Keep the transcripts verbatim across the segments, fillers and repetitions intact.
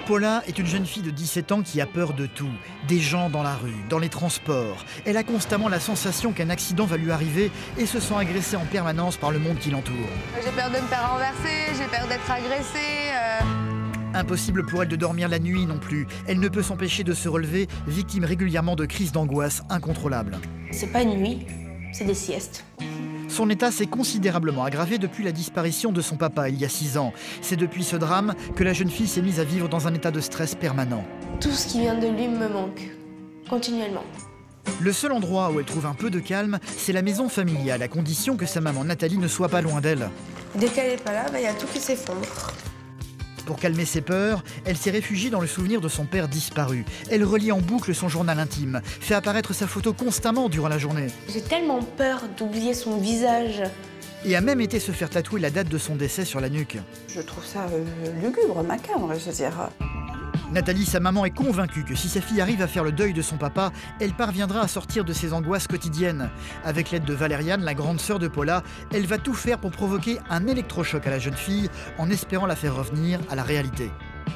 Paula est une jeune fille de dix-sept ans qui a peur de tout. Des gens dans la rue, dans les transports. Elle a constamment la sensation qu'un accident va lui arriver et se sent agressée en permanence par le monde qui l'entoure. J'ai peur de me faire renverser, j'ai peur d'être agressée. Euh... Impossible pour elle de dormir la nuit non plus. Elle ne peut s'empêcher de se relever, victime régulièrement de crises d'angoisse incontrôlables. C'est pas une nuit, c'est des siestes. Son état s'est considérablement aggravé depuis la disparition de son papa il y a six ans. C'est depuis ce drame que la jeune fille s'est mise à vivre dans un état de stress permanent. Tout ce qui vient de lui me manque, continuellement. Le seul endroit où elle trouve un peu de calme, c'est la maison familiale, à condition que sa maman Nathalie ne soit pas loin d'elle. Dès qu'elle n'est pas là, il y a tout qui s'effondre. Pour calmer ses peurs, elle s'est réfugiée dans le souvenir de son père disparu. Elle relit en boucle son journal intime, fait apparaître sa photo constamment durant la journée. J'ai tellement peur d'oublier son visage. Et a même été se faire tatouer la date de son décès sur la nuque. Je trouve ça euh, lugubre, macabre, je veux dire. Nathalie, sa maman, est convaincue que si sa fille arrive à faire le deuil de son papa, elle parviendra à sortir de ses angoisses quotidiennes. Avec l'aide de Valériane, la grande sœur de Paula, elle va tout faire pour provoquer un électrochoc à la jeune fille, en espérant la faire revenir à la réalité.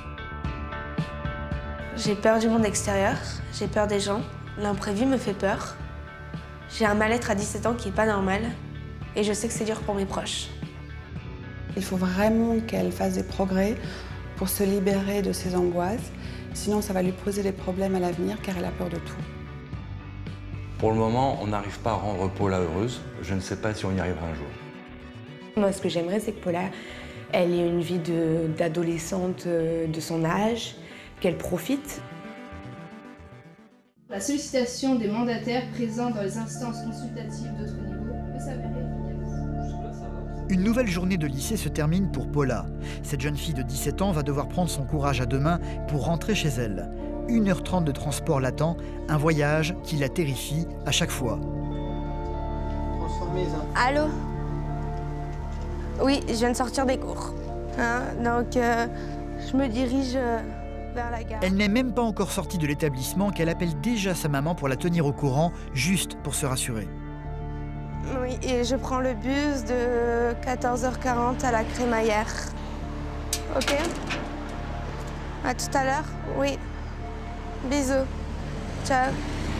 J'ai peur du monde extérieur, j'ai peur des gens, l'imprévu me fait peur. J'ai un mal-être à dix-sept ans qui n'est pas normal, et je sais que c'est dur pour mes proches. Il faut vraiment qu'elle fasse des progrès pour se libérer de ses angoisses, sinon ça va lui poser des problèmes à l'avenir car elle a peur de tout. Pour le moment, on n'arrive pas à rendre Paula heureuse. Je ne sais pas si on y arrivera un jour. Moi, ce que j'aimerais, c'est que Paula, elle ait une vie d'adolescente de, de son âge, qu'elle profite. La sollicitation des mandataires présents dans les instances consultatives d'autres niveaux peut s'avérer efficace. Une nouvelle journée de lycée se termine pour Paula. Cette jeune fille de dix-sept ans va devoir prendre son courage à deux mains pour rentrer chez elle. une heure trente de transport l'attend, un voyage qui la terrifie à chaque fois. Allô? Oui, je viens de sortir des cours. Hein, donc, euh, je me dirige euh, vers la gare. Elle n'est même pas encore sortie de l'établissement qu'elle appelle déjà sa maman pour la tenir au courant, juste pour se rassurer. Oui, et je prends le bus de quatorze heures quarante à la Crémaillère. Ok? À tout à l'heure? Oui. Bisous. Ciao.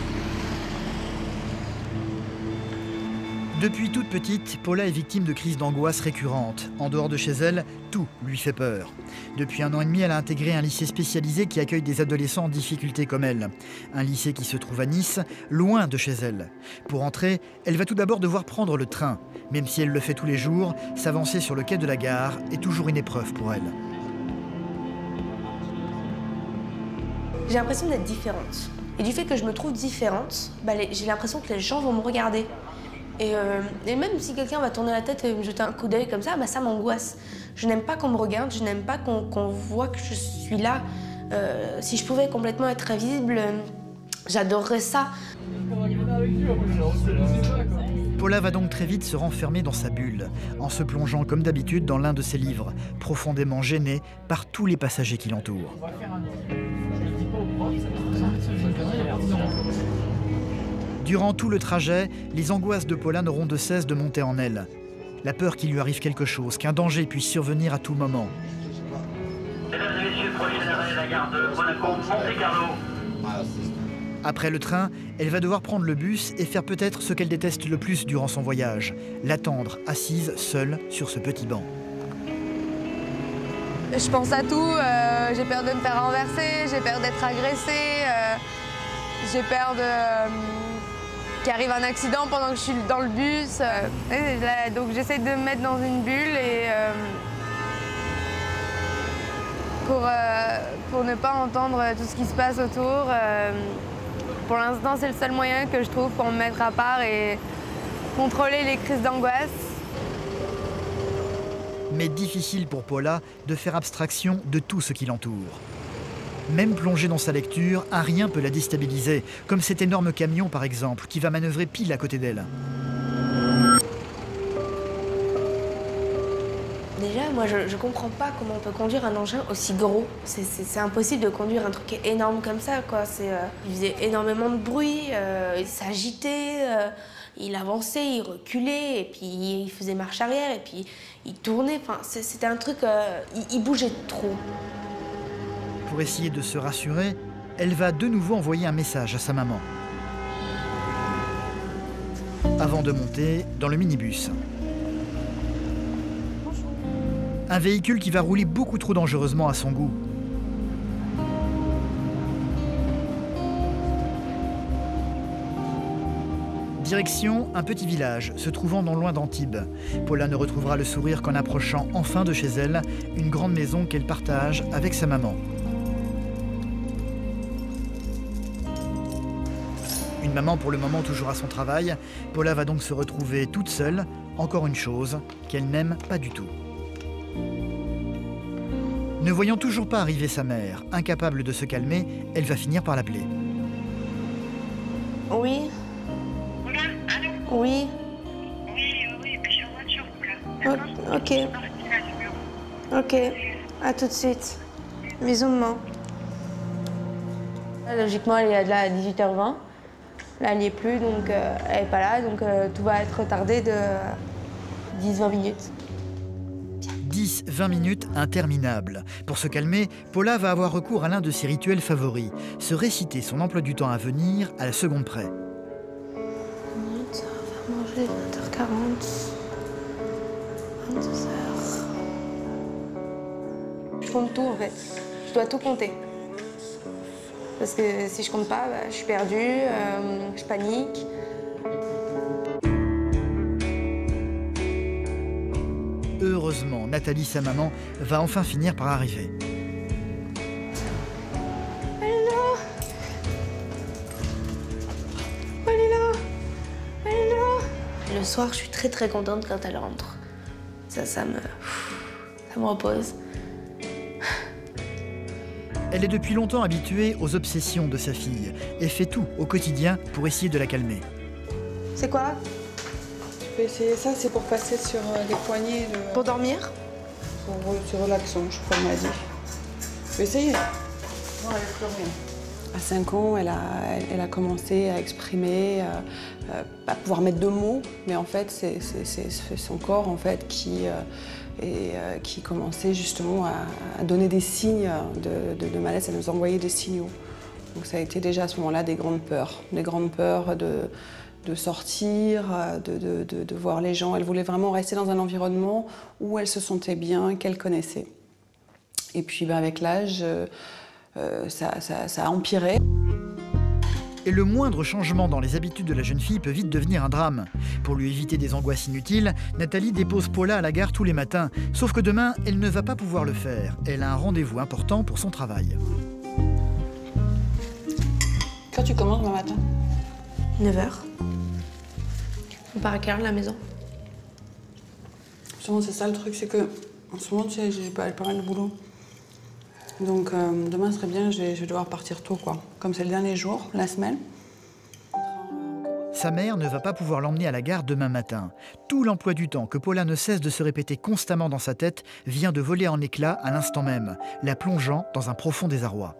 Depuis toute petite, Paula est victime de crises d'angoisse récurrentes. En dehors de chez elle, tout lui fait peur. Depuis un an et demi, elle a intégré un lycée spécialisé qui accueille des adolescents en difficulté comme elle. Un lycée qui se trouve à Nice, loin de chez elle. Pour entrer, elle va tout d'abord devoir prendre le train. Même si elle le fait tous les jours, s'avancer sur le quai de la gare est toujours une épreuve pour elle. J'ai l'impression d'être différente. Et du fait que je me trouve différente, bah, j'ai l'impression que les gens vont me regarder. Et, euh, et même si quelqu'un va tourner la tête et me jeter un coup d'œil comme ça, bah, ça m'angoisse. Je n'aime pas qu'on me regarde, je n'aime pas qu'on qu'on voit que je suis là. Euh, si je pouvais complètement être invisible, euh, j'adorerais ça. Paula va donc très vite se renfermer dans sa bulle, en se plongeant comme d'habitude dans l'un de ses livres, profondément gênée par tous les passagers qui l'entourent. Durant tout le trajet, les angoisses de Paula n'auront de cesse de monter en elle. La peur qu'il lui arrive quelque chose, qu'un danger puisse survenir à tout moment. Mesdames et messieurs, prochain arrêt, la gare de Monaco-Monte-Carlo. Après le train, elle va devoir prendre le bus et faire peut-être ce qu'elle déteste le plus durant son voyage, l'attendre assise, seule, sur ce petit banc. Je pense à tout, euh, j'ai peur de me faire renverser, j'ai peur d'être agressée, euh, j'ai peur de... Euh, qu'il arrive un accident pendant que je suis dans le bus. Euh, et là, donc j'essaie de me mettre dans une bulle et euh, pour, euh, pour ne pas entendre tout ce qui se passe autour. Euh, pour l'instant, c'est le seul moyen que je trouve pour me mettre à part et contrôler les crises d'angoisse. Mais difficile pour Paula de faire abstraction de tout ce qui l'entoure. Même plongée dans sa lecture, un rien peut la déstabiliser, comme cet énorme camion par exemple, qui va manœuvrer pile à côté d'elle. Déjà, moi, je ne comprends pas comment on peut conduire un engin aussi gros. C'est impossible de conduire un truc énorme comme ça, quoi. Euh, il faisait énormément de bruit, euh, il s'agitait, euh, il avançait, il reculait, et puis il faisait marche arrière, et puis il tournait. Enfin, c'était un truc, euh, il, il bougeait trop. Pour essayer de se rassurer, elle va de nouveau envoyer un message à sa maman. Avant de monter dans le minibus. Un véhicule qui va rouler beaucoup trop dangereusement à son goût. Direction un petit village se trouvant non loin d'Antibes. Paula ne retrouvera le sourire qu'en approchant enfin de chez elle, une grande maison qu'elle partage avec sa maman. Une maman pour le moment toujours à son travail, Paula va donc se retrouver toute seule, encore une chose qu'elle n'aime pas du tout. Ne voyant toujours pas arriver sa mère, incapable de se calmer, elle va finir par l'appeler. Oui. Oula, allô? Oui. Oui, oui, mais je suis en voiture, là. O- ok. Ok. À tout de suite. Bisous, maman. Logiquement, elle est là à dix-huit heures vingt. Là, elle n'y est plus, donc euh, elle n'est pas là, donc euh, tout va être retardé de dix à vingt minutes. dix à vingt minutes interminables. Pour se calmer, Paula va avoir recours à l'un de ses rituels favoris, se réciter son emploi du temps à venir à la seconde près. Minutes, on va manger vingt heures quarante, vingt-deux heures. Je compte tout en fait. Je dois tout compter. Parce que si je compte pas, bah, je suis perdue, euh, je panique. Heureusement, Nathalie, sa maman, va enfin finir par arriver. Elle est là. Elle est là. Elle est là. Le soir, je suis très très contente quand elle rentre. Ça, ça me... ça me repose. Elle est depuis longtemps habituée aux obsessions de sa fille et fait tout au quotidien pour essayer de la calmer. C'est quoi? Tu peux essayer ça, c'est pour passer sur euh, les poignets. Le... Pour dormir? Pour, c'est relaxant, je crois, elle m'a dit. Tu peux essayer? Non, elle n'a plus rien. À cinq ans, elle a, elle, elle a commencé à exprimer, euh, euh, à pouvoir mettre de mots, mais en fait, c'est, c'est, c'est son corps en fait, qui, euh, et, euh, qui commençait justement à, à donner des signes de, de, de malaise, à nous envoyer des signaux. Donc ça a été déjà à ce moment-là des grandes peurs, des grandes peurs de, de sortir, de, de, de, de voir les gens. Elle voulait vraiment rester dans un environnement où elle se sentait bien, qu'elle connaissait. Et puis ben, avec l'âge, euh, ça, ça, ça a empiré. Et le moindre changement dans les habitudes de la jeune fille peut vite devenir un drame. Pour lui éviter des angoisses inutiles, Nathalie dépose Paula à la gare tous les matins. Sauf que demain, elle ne va pas pouvoir le faire. Elle a un rendez-vous important pour son travail. Quand tu commences demain matin? neuf heures. On part à quelle heure de la maison? Souvent, c'est ça le truc, c'est que en ce moment, tu sais, j'ai pas, pas mal de boulot. Donc euh, demain serait bien, je vais, je vais devoir partir tôt, quoi. Comme c'est le dernier jour, la semaine. Sa mère ne va pas pouvoir l'emmener à la gare demain matin. Tout l'emploi du temps que Paula ne cesse de se répéter constamment dans sa tête vient de voler en éclats à l'instant même, la plongeant dans un profond désarroi.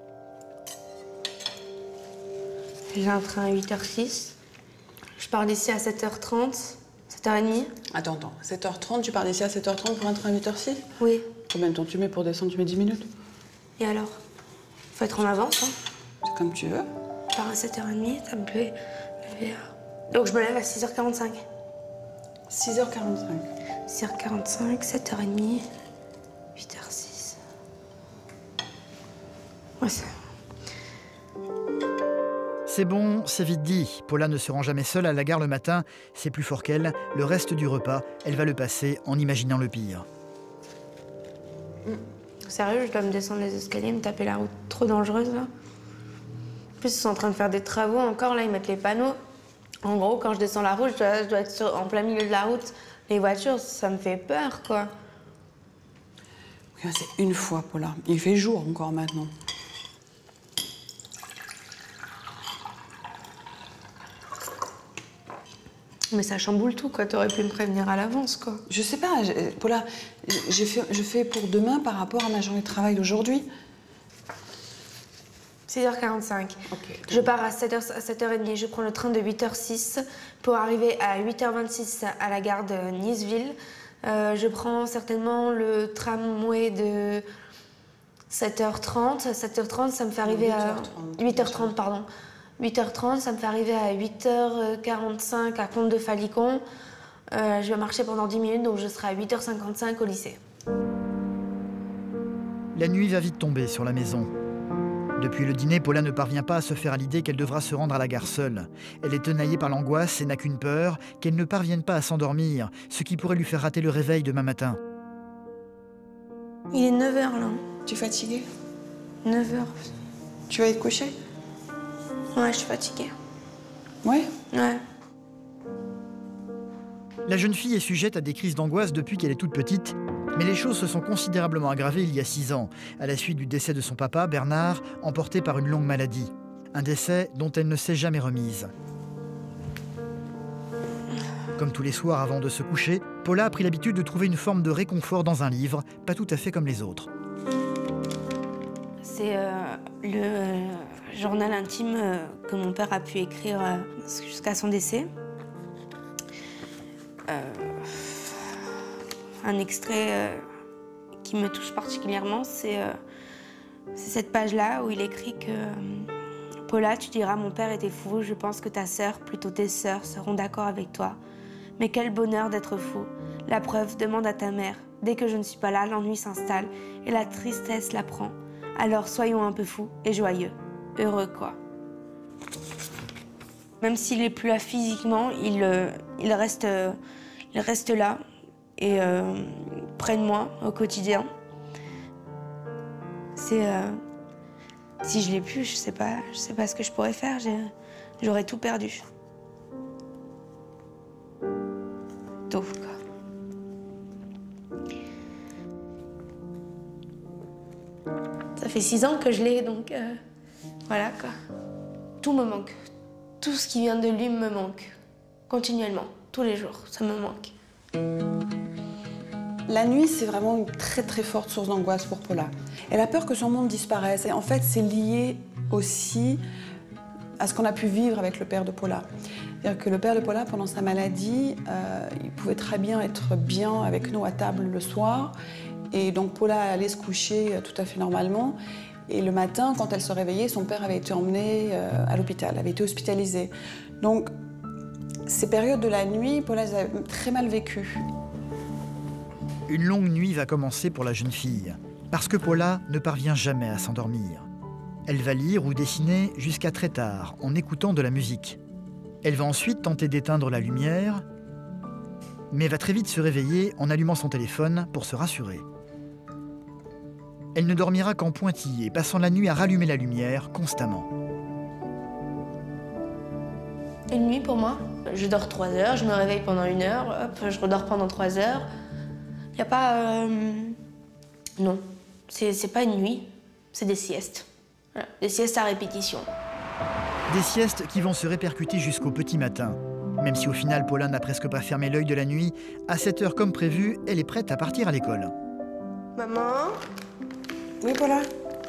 J'ai un train à huit heures six. Je pars d'ici à sept heures trente, sept heures trente. Attends, attends, sept heures trente, tu pars d'ici à sept heures trente pour un train à huit heures six? Oui. Combien de temps tu mets pour descendre? Tu mets dix minutes? Et alors? Faut être en avance, hein. C'est comme tu veux. Je pars à sept heures trente, ça me plaît. lever à- Donc je me lève à six heures quarante-cinq. six heures quarante-cinq. six heures quarante-cinq, sept heures trente, huit heures six. Ouais, c'est... C'est bon, c'est vite dit. Paula ne se rend jamais seule à la gare le matin. C'est plus fort qu'elle. Le reste du repas, elle va le passer en imaginant le pire. Sérieux, je dois me descendre les escaliers, me taper la route trop dangereuse, là. En plus, ils sont en train de faire des travaux encore, là, ils mettent les panneaux. En gros, quand je descends la route, je dois, je dois être sur- en plein milieu de la route. Les voitures, ça me fait peur, quoi. Okay, c'est une fois, Paula. Il fait jour encore maintenant. Mais ça chamboule tout, quoi. T'aurais pu me prévenir à l'avance, quoi. Je sais pas, je- Paula, j'ai fait, je fais pour demain par rapport à ma journée de travail d'aujourd'hui. six heures quarante-cinq. Ok. Je pars à sept heures trente, je prends le train de huit heures six pour arriver à huit heures vingt-six à la gare de Niceville. Euh, je prends certainement le tramway de sept heures trente. sept heures trente, ça me fait arriver à... huit heures trente, pardon. huit heures trente, ça me fait arriver à huit heures quarante-cinq à Comte de Falicon. Euh, je vais marcher pendant dix minutes, donc je serai à huit heures cinquante-cinq au lycée. La nuit va vite tomber sur la maison. Depuis le dîner, Paula ne parvient pas à se faire à l'idée qu'elle devra se rendre à la gare seule. Elle est tenaillée par l'angoisse et n'a qu'une peur, qu'elle ne parvienne pas à s'endormir, ce qui pourrait lui faire rater le réveil demain matin. Il est neuf heures là. Tu es fatiguée? neuf heures. Tu vas être couchée? Ouais, je suis fatiguée. Ouais? Ouais. La jeune fille est sujette à des crises d'angoisse depuis qu'elle est toute petite, mais les choses se sont considérablement aggravées il y a six ans, à la suite du décès de son papa, Bernard, emporté par une longue maladie. Un décès dont elle ne s'est jamais remise. Comme tous les soirs avant de se coucher, Paula a pris l'habitude de trouver une forme de réconfort dans un livre, pas tout à fait comme les autres. C'est euh, le euh, journal intime euh, que mon père a pu écrire euh, jusqu'à son décès. Euh, un extrait euh, qui me touche particulièrement, c'est euh, cette page-là où il écrit que euh, « Paula, tu diras, mon père était fou, je pense que ta sœur, plutôt tes sœurs, seront d'accord avec toi. Mais quel bonheur d'être fou. La preuve, demande à ta mère. Dès que je ne suis pas là, l'ennui s'installe et la tristesse la prend. Alors soyons un peu fous et joyeux. Heureux, quoi. » Même s'il n'est plus là physiquement, il, euh, il, reste, euh, il reste là et euh, près de moi au quotidien. C'est... Euh, si je l'ai plus, je sais pas, je sais pas ce que je pourrais faire. J'aurais tout perdu. Tout, quoi. Ça fait six ans que je l'ai, donc euh, voilà, quoi. Tout me manque. Tout ce qui vient de lui me manque. Continuellement, tous les jours, ça me manque. La nuit, c'est vraiment une très très forte source d'angoisse pour Paula. Elle a peur que son monde disparaisse. Et en fait, c'est lié aussi à ce qu'on a pu vivre avec le père de Paula. C'est-à-dire que le père de Paula, pendant sa maladie, euh, il pouvait très bien être bien avec nous à table le soir. Et donc Paula allait se coucher tout à fait normalement. Et le matin, quand elle se réveillait, son père avait été emmené euh, à l'hôpital, avait été hospitalisé. Donc, ces périodes de la nuit, Paula les a très mal vécues. Une longue nuit va commencer pour la jeune fille, parce que Paula ne parvient jamais à s'endormir. Elle va lire ou dessiner jusqu'à très tard, en écoutant de la musique. Elle va ensuite tenter d'éteindre la lumière, mais va très vite se réveiller en allumant son téléphone pour se rassurer. Elle ne dormira qu'en pointillé, passant la nuit à rallumer la lumière constamment. Une nuit pour moi, je dors trois heures, je me réveille pendant une heure, hop, je redors pendant trois heures. Il n'y a pas... Euh... Non, c'est pas une nuit, c'est des siestes. Voilà. Des siestes à répétition. Des siestes qui vont se répercuter jusqu'au petit matin. Même si au final, Paula n'a presque pas fermé l'œil de la nuit, à sept heures comme prévu, elle est prête à partir à l'école. Maman? Oui, Paula?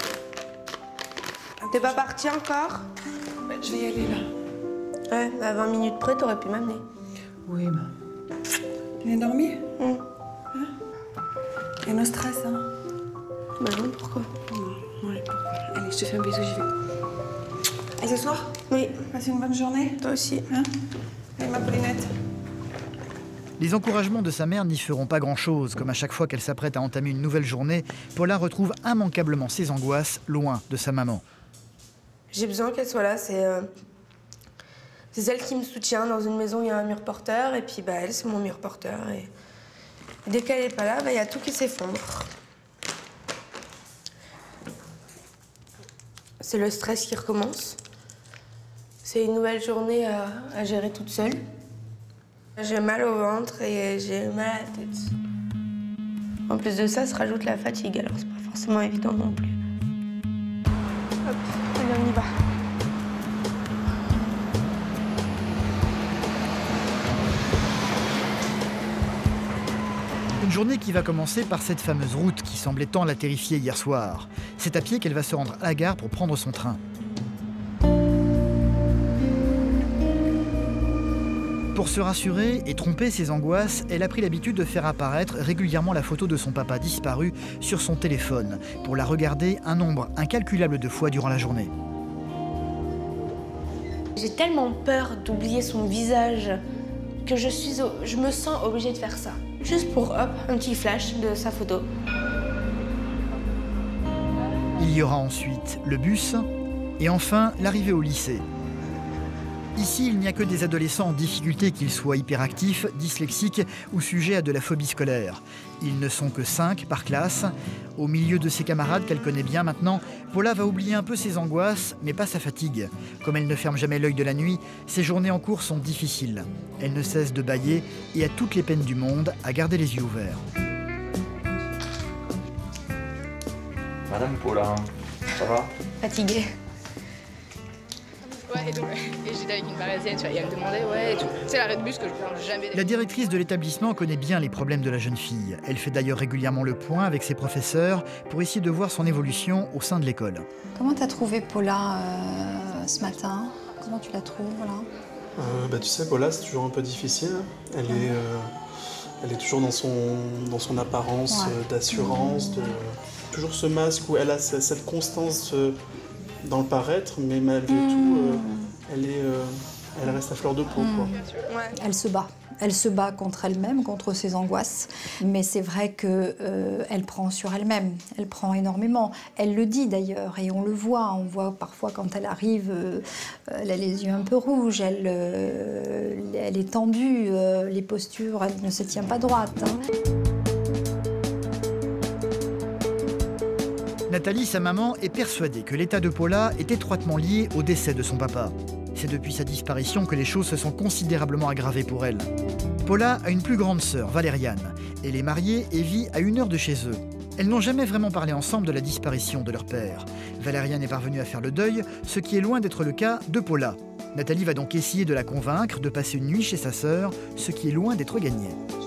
T'es pas partie encore? Je vais y aller, là. Ouais, à vingt minutes près, t'aurais pu m'amener. Oui, bah... Tu viens dormir? Mmh. Hein? Il y a no stress, hein? Bah non, pourquoi? Non, ouais, pourquoi? Allez, je te fais un bisou, j'y vais. Et ce soir? Oui. Passe une bonne journée? Toi aussi. Hein? Allez, ma Paulinette. Les encouragements de sa mère n'y feront pas grand-chose, comme à chaque fois qu'elle s'apprête à entamer une nouvelle journée, Paula retrouve immanquablement ses angoisses loin de sa maman. J'ai besoin qu'elle soit là, c'est... Euh... C'est elle qui me soutient. Dans une maison, il y a un mur porteur, et puis bah, elle, c'est mon mur porteur. Et dès qu'elle n'est pas là, il bah, y a tout qui s'effondre. C'est le stress qui recommence. C'est une nouvelle journée à, à gérer toute seule. J'ai mal au ventre et j'ai mal à la tête. En plus de ça, se rajoute la fatigue, alors c'est pas forcément évident non plus. Hop, allez, on y va. Une journée qui va commencer par cette fameuse route qui semblait tant la terrifier hier soir. C'est à pied qu'elle va se rendre à la gare pour prendre son train. Pour se rassurer et tromper ses angoisses, elle a pris l'habitude de faire apparaître régulièrement la photo de son papa disparu sur son téléphone pour la regarder un nombre incalculable de fois durant la journée. J'ai tellement peur d'oublier son visage que je, suis, je me sens obligée de faire ça. Juste pour, hop, un petit flash de sa photo. Il y aura ensuite le bus et enfin l'arrivée au lycée. Ici, il n'y a que des adolescents en difficulté, qu'ils soient hyperactifs, dyslexiques ou sujets à de la phobie scolaire. Ils ne sont que cinq par classe. Au milieu de ses camarades qu'elle connaît bien maintenant, Paula va oublier un peu ses angoisses, mais pas sa fatigue. Comme elle ne ferme jamais l'œil de la nuit, ses journées en cours sont difficiles. Elle ne cesse de bâiller et a toutes les peines du monde à garder les yeux ouverts. Madame Paula, ça va? Fatiguée. Ouais, et donc, et j'étais avec une Parisienne, tu vois, et elle me demandait, ouais, et tout. C'est l'arrêt de bus que je parle jamais. La directrice de l'établissement connaît bien les problèmes de la jeune fille. Elle fait d'ailleurs régulièrement le point avec ses professeurs pour essayer de voir son évolution au sein de l'école. Comment t'as trouvé Paula euh, ce matin? Comment tu la trouves, voilà? euh, bah, Tu sais, Paula, c'est toujours un peu difficile. Elle, ouais. est, euh, elle est toujours dans son, dans son apparence ouais. euh, d'assurance, de, toujours ce masque où elle a cette constance euh, dans le paraître, mais malgré mmh. tout, euh, elle, est, euh, elle reste à fleur de peau. Mmh. Quoi. Elle se bat. Elle se bat contre elle-même, contre ses angoisses. Mais c'est vrai qu'elle euh, prend sur elle-même. Elle prend énormément. Elle le dit d'ailleurs, et on le voit. On voit parfois quand elle arrive, euh, elle a les yeux un peu rouges, elle, euh, elle est tendue, euh, les postures, elle ne se tient pas droite. Hein. Nathalie, sa maman, est persuadée que l'état de Paula est étroitement lié au décès de son papa. C'est depuis sa disparition que les choses se sont considérablement aggravées pour elle. Paula a une plus grande sœur, Valériane. Elle est mariée et vit à une heure de chez eux. Elles n'ont jamais vraiment parlé ensemble de la disparition de leur père. Valériane est parvenue à faire le deuil, ce qui est loin d'être le cas de Paula. Nathalie va donc essayer de la convaincre de passer une nuit chez sa sœur, ce qui est loin d'être gagné.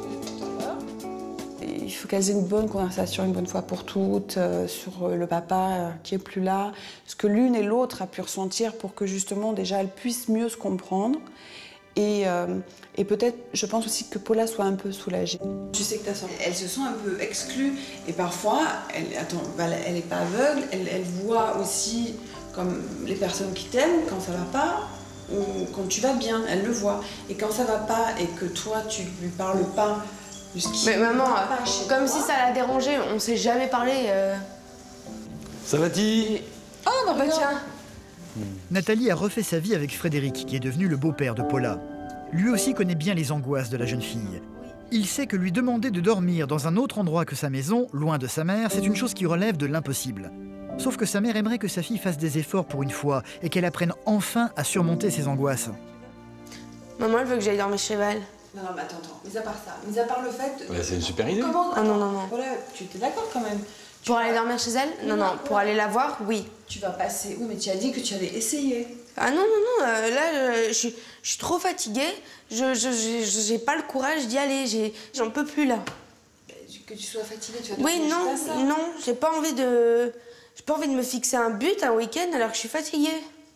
Il faut qu'elles aient une bonne conversation une bonne fois pour toutes euh, sur le papa euh, qui est plus là, ce que l'une et l'autre a pu ressentir pour que justement déjà elles puissent mieux se comprendre. Et, euh, et peut-être, je pense aussi que Paula soit un peu soulagée. Je sais que ta soeur, elle se sent un peu exclue et parfois, elle, attends, elle n'est pas aveugle, elle, elle voit aussi comme les personnes qui t'aiment quand ça va pas ou quand tu vas bien, elle le voit. Et quand ça va pas et que toi tu lui parles pas. Mais maman, euh, comme si ça la dérangeait, on s'est jamais parlé. Euh... Ça va-t-il? Oh non, bah tiens. Nathalie a refait sa vie avec Frédéric, qui est devenu le beau-père de Paula. Lui aussi connaît bien les angoisses de la jeune fille. Il sait que lui demander de dormir dans un autre endroit que sa maison, loin de sa mère, c'est une chose qui relève de l'impossible. Sauf que sa mère aimerait que sa fille fasse des efforts pour une fois et qu'elle apprenne enfin à surmonter ses angoisses. Maman, elle veut que j'aille dormir chez Val. Non, non, mais attends, attends, mis à part ça, mis à part le fait... Ouais, c'est une super idée. Comment... Ah non, non, non. Voilà, tu étais d'accord quand même. Tu pour vas... aller dormir chez elle? Non, non, non, pour aller la voir, oui. Tu vas passer... Oui, mais tu as dit que tu allais essayer. Ah non, non, non, euh, là, je, je, je suis trop fatiguée. Je, je, j'ai pas le courage d'y aller, j'en peux plus, là. Que tu sois fatiguée, tu vas oui, non, ça. non, j'ai pas envie de... J'ai pas envie de me fixer un but, un week-end, alors que je suis fatiguée.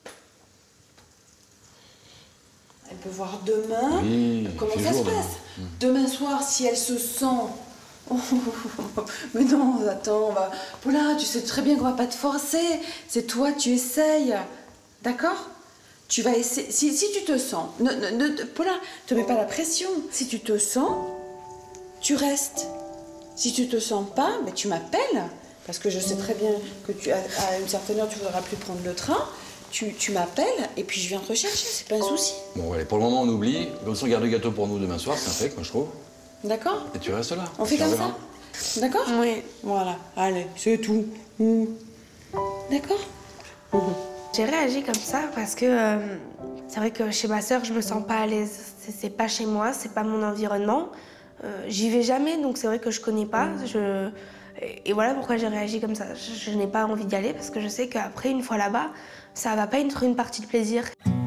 Elle peut voir demain. Oui, comment ça se passe mmh. Demain soir, si elle se sent... Oh, mais non, attends, on va... Paula, tu sais très bien qu'on va pas te forcer. C'est toi, tu essayes. D'accord? Tu vas essayer... Si, si tu te sens... Ne, ne, ne, Paula, te mets pas la pression. Si tu te sens, tu restes. Si tu te sens pas, ben tu m'appelles. Parce que je sais très bien que tu, à, à une certaine heure, tu voudras plus prendre le train. Tu, tu m'appelles et puis je viens te rechercher, c'est pas un souci. Bon, allez, pour le moment, on oublie. Comme ça, on garde le gâteau pour nous demain soir, c'est un fait, moi, je trouve. D'accord. Et tu restes là. On fait comme ça? D'accord? Oui. Voilà, allez, c'est tout. Mmh. D'accord? Mmh. J'ai réagi comme ça parce que euh, c'est vrai que chez ma sœur, je me sens pas à l'aise. C'est pas chez moi, c'est pas mon environnement. Euh, J'y vais jamais, donc c'est vrai que je connais pas. Je... Et voilà pourquoi j'ai réagi comme ça. Je, je n'ai pas envie d'y aller parce que je sais qu'après, une fois là-bas, ça va pas être une partie de plaisir.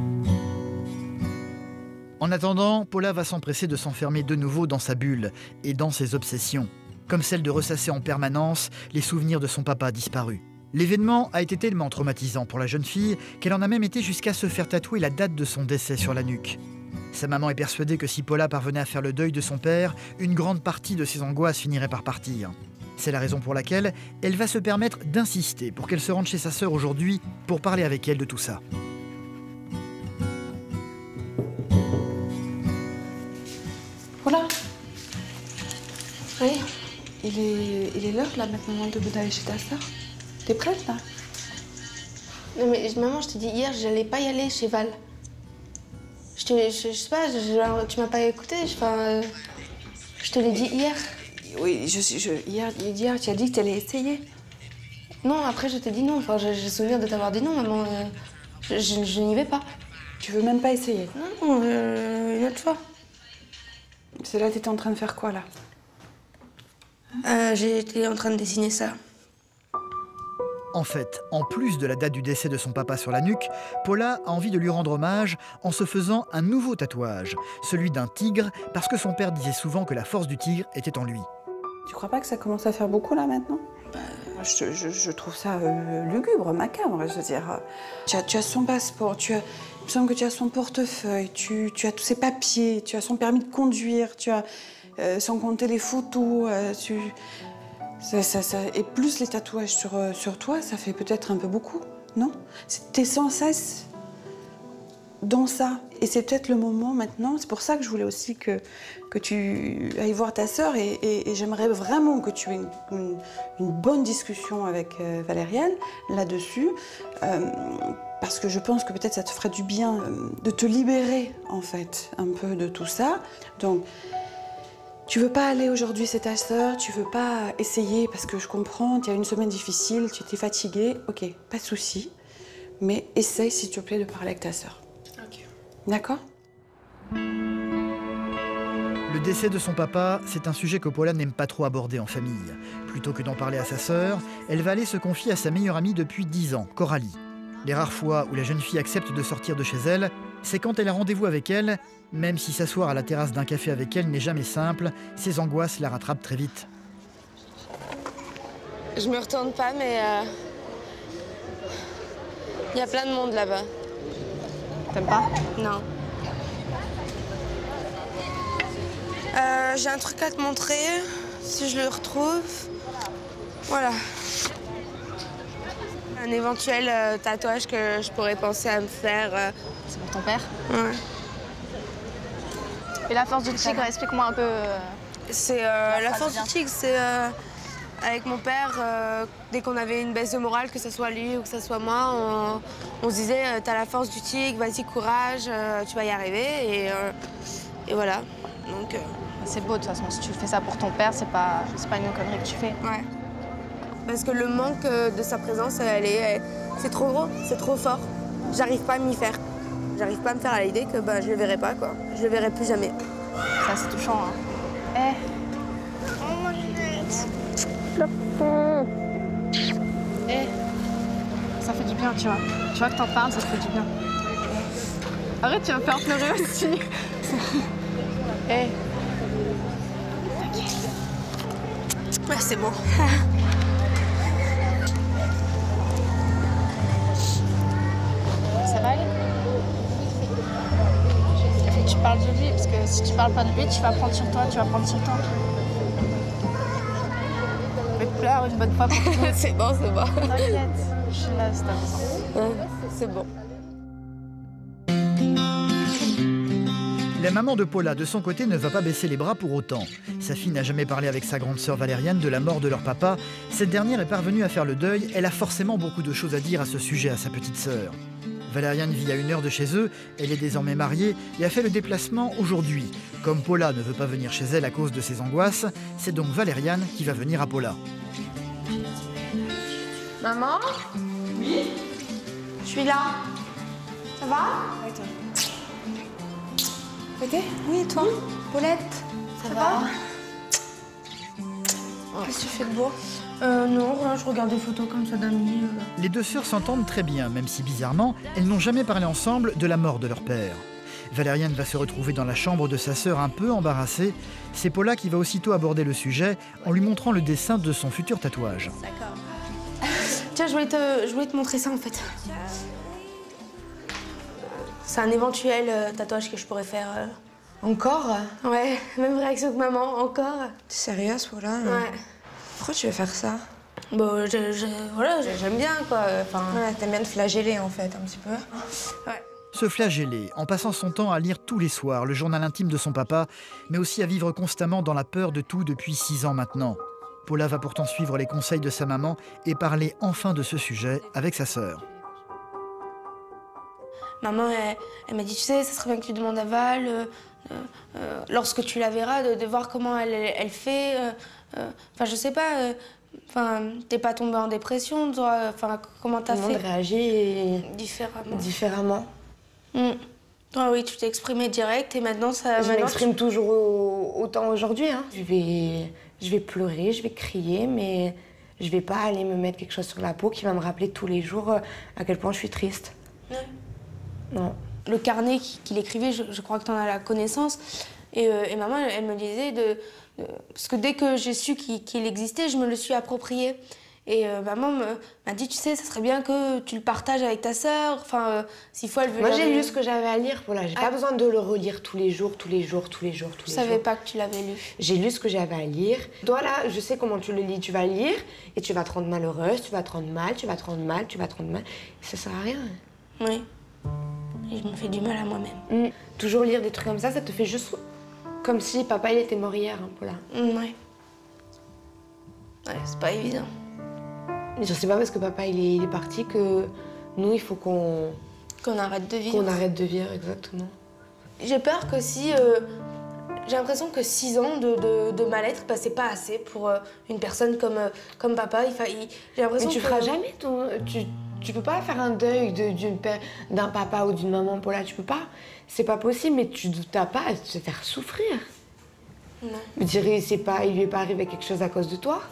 En attendant, Paula va s'empresser de s'enfermer de nouveau dans sa bulle et dans ses obsessions, comme celle de ressasser en permanence les souvenirs de son papa disparu. L'événement a été tellement traumatisant pour la jeune fille qu'elle en a même été jusqu'à se faire tatouer la date de son décès sur la nuque. Sa maman est persuadée que si Paula parvenait à faire le deuil de son père, une grande partie de ses angoisses finirait par partir. C'est la raison pour laquelle elle va se permettre d'insister pour qu'elle se rende chez sa sœur aujourd'hui pour parler avec elle de tout ça. Voilà. Oui. Il est, il est l'heure là maintenant de d'aller chez ta sœur. T'es prête là? Non mais maman, je t'ai dit hier, j'allais pas y aller chez Val. Je te, je, je sais pas, je, je, tu m'as pas écouté. Enfin, euh, je te l'ai dit hier. Oui, je, je, hier, hier, tu as dit que tu allais essayer. Non, après je t'ai dit non. Enfin, j'ai souvenir de t'avoir dit non, maman. Euh, je je, je n'y vais pas. Tu veux même pas essayer? Non, euh, une autre fois. C'est là, t'étais en train de faire quoi là? euh, J'étais en train de dessiner ça. En fait, en plus de la date du décès de son papa sur la nuque, Paula a envie de lui rendre hommage en se faisant un nouveau tatouage, celui d'un tigre, parce que son père disait souvent que la force du tigre était en lui. Tu crois pas que ça commence à faire beaucoup là maintenant? Bah, je, je, je trouve ça euh, lugubre, macabre, je veux dire. Tu as, tu as son passeport, tu as, il me semble que tu as son portefeuille, tu, tu as tous ses papiers, tu as son permis de conduire, tu as, euh, sans compter les photos, euh, tu... Ça, ça, ça, et plus les tatouages sur, euh, sur toi, ça fait peut-être un peu beaucoup, non? T'es sans cesse dans ça. Et c'est peut-être le moment maintenant, c'est pour ça que je voulais aussi que, que tu ailles voir ta sœur et, et, et j'aimerais vraiment que tu aies une, une, une bonne discussion avec euh, Valériane là-dessus. Euh, parce que je pense que peut-être ça te ferait du bien euh, de te libérer, en fait, un peu de tout ça. Donc, tu veux pas aller aujourd'hui, c'est ta sœur, tu veux pas essayer parce que je comprends, tu as une semaine difficile, tu étais fatiguée, ok, pas de souci, mais essaye s'il te plaît de parler avec ta sœur. Ok. D'accord? Le décès de son papa, c'est un sujet que Paula n'aime pas trop aborder en famille. Plutôt que d'en parler à sa sœur, elle va aller se confier à sa meilleure amie depuis dix ans, Coralie. Les rares fois où la jeune fille accepte de sortir de chez elle, c'est quand elle a rendez-vous avec elle, même si s'asseoir à la terrasse d'un café avec elle n'est jamais simple, ses angoisses la rattrapent très vite. Je me retourne pas, mais euh... il y a plein de monde là-bas. T'aimes pas? Non. Euh, j'ai un truc à te montrer, si je le retrouve. Voilà. Un éventuel euh, tatouage que je pourrais penser à me faire. Euh... C'est pour ton père? Ouais. Et la force du tigre, explique-moi un peu. Euh... C'est euh, la, la force du tigre, c'est euh, avec mon père, euh, dès qu'on avait une baisse de morale, que ce soit lui ou que ce soit moi, on, on se disait euh, t'as la force du tigre, vas-y courage, euh, tu vas y arriver et, euh, et voilà. Donc. Euh... C'est beau de toute façon, si tu fais ça pour ton père, c'est pas, c'est pas une connerie que tu fais. Ouais. Parce que le manque de sa présence, elle est, c'est trop gros, c'est trop fort. J'arrive pas à m'y faire. J'arrive pas à me faire à l'idée que bah, je le verrai pas, quoi. Je le verrai plus jamais. Ça, c'est touchant, hein. Eh. Oh, mon lunette. Eh. Ça fait du bien, tu vois. Tu vois que t'en parles, ça te fait du bien. Arrête, tu vas me faire pleurer aussi. Eh. T'inquiète. Ouais, c'est bon. Ça va aller? Il faut que tu parles de lui, parce que si tu parles pas de lui, tu vas prendre sur toi, tu vas prendre sur toi. Mais pleure une bonne fois pour tout. C'est bon, c'est bon. T'inquiète, je suis là, c'est ouais, c'est bon. La maman de Paula, de son côté, ne va pas baisser les bras pour autant. Sa fille n'a jamais parlé avec sa grande sœur Valériane de la mort de leur papa. Cette dernière est parvenue à faire le deuil. Elle a forcément beaucoup de choses à dire à ce sujet à sa petite sœur. Valériane vit à une heure de chez eux, elle est désormais mariée et a fait le déplacement aujourd'hui. Comme Paula ne veut pas venir chez elle à cause de ses angoisses, c'est donc Valériane qui va venir à Paula. Maman? Oui? Je suis là. Ça va? Oui, toi. Pété? Oui, et toi? Paulette? Ça, Ça va, va Qu'est-ce que tu fais de beau? Euh, non, je regarde des photos comme ça d'amis. Euh... Les deux sœurs s'entendent très bien, même si bizarrement, elles n'ont jamais parlé ensemble de la mort de leur père. Valériane va se retrouver dans la chambre de sa sœur un peu embarrassée. C'est Paula qui va aussitôt aborder le sujet en lui montrant le dessin de son futur tatouage. D'accord. Tiens, je voulais, te, je voulais te montrer ça en fait. C'est un éventuel euh, tatouage que je pourrais faire. Euh... Encore? Ouais, même réaction que maman, encore. T'es sérieuse, voilà? Ouais. Pourquoi tu veux faire ça? Bon, je, je, voilà, j'aime bien, quoi. Enfin... Ouais, t'aimes bien te flageller, en fait, un petit peu. Ouais. Se flageller en passant son temps à lire tous les soirs le journal intime de son papa, mais aussi à vivre constamment dans la peur de tout depuis six ans maintenant. Paula va pourtant suivre les conseils de sa maman et parler enfin de ce sujet avec sa sœur. Maman, elle, elle m'a dit, tu sais, ça serait bien que tu demandes à Val, euh, euh, lorsque tu la verras, de, de voir comment elle, elle fait. Enfin, euh, euh, je sais pas, euh, enfin, t'es pas tombée en dépression, toi, enfin, comment t'as fait? Tout le monde réagit différemment. Différemment. Mmh. Toi, oui, tu t'es exprimée direct et maintenant ça. Je m'exprime tu... toujours autant aujourd'hui. Hein. Je vais, je vais pleurer, je vais crier, mais je vais pas aller me mettre quelque chose sur la peau qui va me rappeler tous les jours à quel point je suis triste. Ouais. Non. Le carnet qu'il écrivait, je, je crois que tu en as la connaissance. Et, euh, et maman, elle, elle me disait de, de. Parce que dès que j'ai su qu'il qu'il existait, je me le suis approprié. Et euh, maman m'a dit, tu sais, ça serait bien que tu le partages avec ta sœur. Enfin, euh, s'il faut, elle veut. Moi, j'ai lu ce que j'avais à lire. Voilà, j'ai ah. pas besoin de le relire tous les jours, tous les jours, tous les jours, tous je les jours. Je savais pas que tu l'avais lu. J'ai lu ce que j'avais à lire. Toi, là, je sais comment tu le lis. Tu vas lire et tu vas te rendre malheureuse, tu vas te rendre mal, tu vas te rendre mal, tu vas te rendre mal. Ça sert à rien. Oui. Et je me fais du mal à moi-même. Mmh. Toujours lire des trucs comme ça, ça te fait juste comme si papa, il était mort hier, hein, Paula. Mmh, ouais. Ouais, c'est pas évident. Je sais pas parce que papa il est, il est parti que nous il faut qu'on qu'on arrête de vivre. Qu'on arrête de vivre, exactement. J'ai peur que si euh, j'ai l'impression que six ans de, de, de mal-être, bah, c'est pas assez pour euh, une personne comme euh, comme papa. Il, il, j'ai l'impression Mais tu que... feras jamais ton, tu tu peux pas faire un deuil de, d'une d'un papa ou d'une maman, Paula, tu peux pas. C'est pas possible, mais tu t'as pas à te faire souffrir. Non. Je dirais c'est pas, il lui est pas arrivé quelque chose à cause de toi.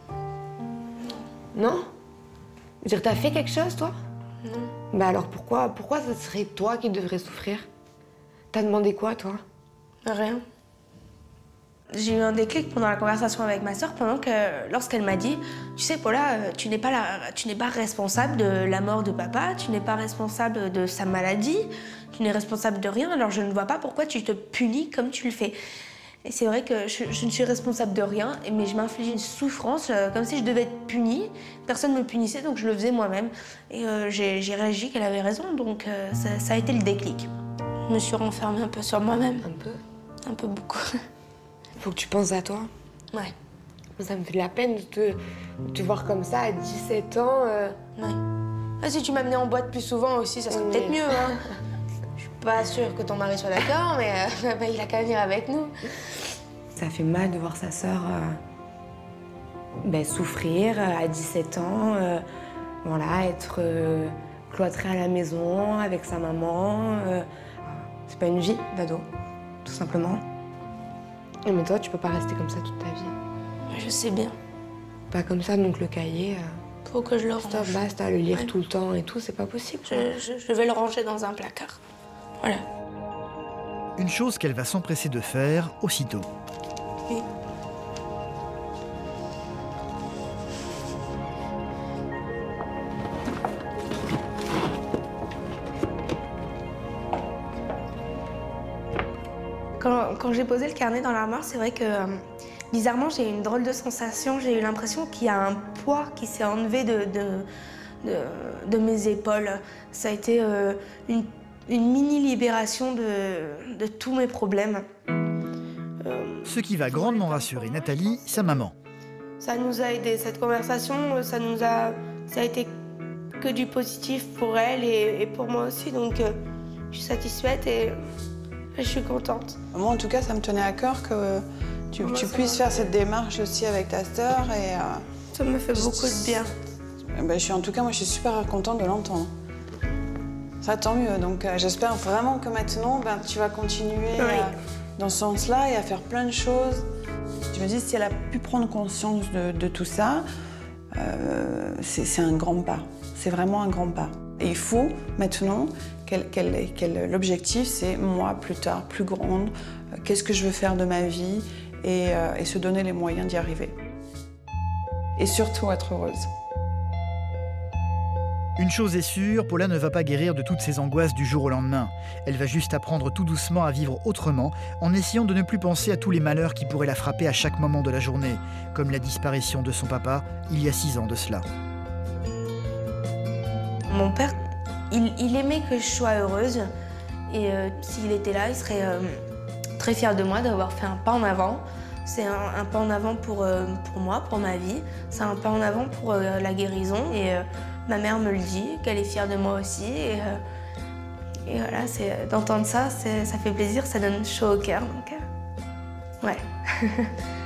Non? Je veux dire, t'as fait quelque chose, toi? Non. Bah alors pourquoi, pourquoi ce serait toi qui devrais souffrir? T'as demandé quoi, toi? Rien. J'ai eu un déclic pendant la conversation avec ma sœur, pendant que, lorsqu'elle m'a dit, tu sais, Paula, tu n'es pas, la, tu n'es pas responsable de la mort de papa, tu n'es pas responsable de sa maladie, tu n'es responsable de rien, alors je ne vois pas pourquoi tu te punis comme tu le fais. Et c'est vrai que je, je ne suis responsable de rien, mais je m'inflige une souffrance euh, comme si je devais être punie. Personne ne me punissait, donc je le faisais moi-même. Et euh, j'ai réagi qu'elle avait raison, donc euh, ça, ça a été le déclic. Je me suis renfermée un peu sur moi-même. Un peu? Un peu beaucoup. Faut que tu penses à toi. Ouais. Ça me fait de la peine de te, de te voir comme ça à dix-sept ans. Euh... Ouais. Ah, si tu m'amenais en boîte plus souvent aussi, ça serait oui. peut-être mieux. Hein. Pas sûre que ton mari soit d'accord, mais euh, bah, il a qu'à venir avec nous. Ça fait mal de voir sa sœur euh, ben, souffrir euh, à dix-sept ans, euh, voilà, être euh, cloîtrée à la maison avec sa maman. Euh, c'est pas une vie d'ado, tout simplement. Mais toi, tu peux pas rester comme ça toute ta vie. Je sais bien. Pas comme ça, donc le cahier. Euh, Faut que je le range. Stop, basta, le lire ouais. tout le temps et tout, c'est pas possible. Je, je, je vais le ranger dans un placard. Voilà. Une chose qu'elle va s'empresser de faire aussitôt. Oui. Quand, quand j'ai posé le carnet dans l'armoire, c'est vrai que euh, bizarrement, j'ai eu une drôle de sensation. J'ai eu l'impression qu'il y a un poids qui s'est enlevé de, de, de, de mes épaules. Ça a été euh, une une mini-libération de, de tous mes problèmes. Euh, Ce qui va grandement rassurer Nathalie, sa maman. Ça nous a aidé, cette conversation, ça nous a, ça a été que du positif pour elle et, et pour moi aussi, donc euh, je suis satisfaite et je suis contente. Moi, en tout cas, ça me tenait à cœur que tu, tu puisses faire cette démarche aussi avec ta sœur et... Euh, ça me fait beaucoup de bien. Ben, je suis, en tout cas, moi, je suis super contente de l'entendre. Ça, tant mieux. Donc, euh, j'espère vraiment que maintenant, ben, tu vas continuer oui. euh, dans ce sens-là et à faire plein de choses. Je me dis, si elle a pu prendre conscience de, de tout ça, euh, c'est un grand pas. C'est vraiment un grand pas. Et il faut maintenant qu'elle, qu'elle, qu'elle, l'objectif, c'est moi, plus tard, plus grande, euh, qu'est-ce que je veux faire de ma vie et, euh, et se donner les moyens d'y arriver. Et surtout être heureuse. Une chose est sûre, Paula ne va pas guérir de toutes ses angoisses du jour au lendemain. Elle va juste apprendre tout doucement à vivre autrement, en essayant de ne plus penser à tous les malheurs qui pourraient la frapper à chaque moment de la journée, comme la disparition de son papa il y a six ans de cela. Mon père, il, il aimait que je sois heureuse, et euh, s'il était là, il serait euh, très fier de moi d'avoir fait un pas en avant. C'est un, un pas en avant pour, euh, pour moi, pour ma vie. C'est un pas en avant pour euh, la guérison. Et euh, ma mère me le dit, qu'elle est fière de moi aussi. Et, euh, et voilà, d'entendre ça, ça fait plaisir, ça donne chaud au cœur. Donc, euh, ouais.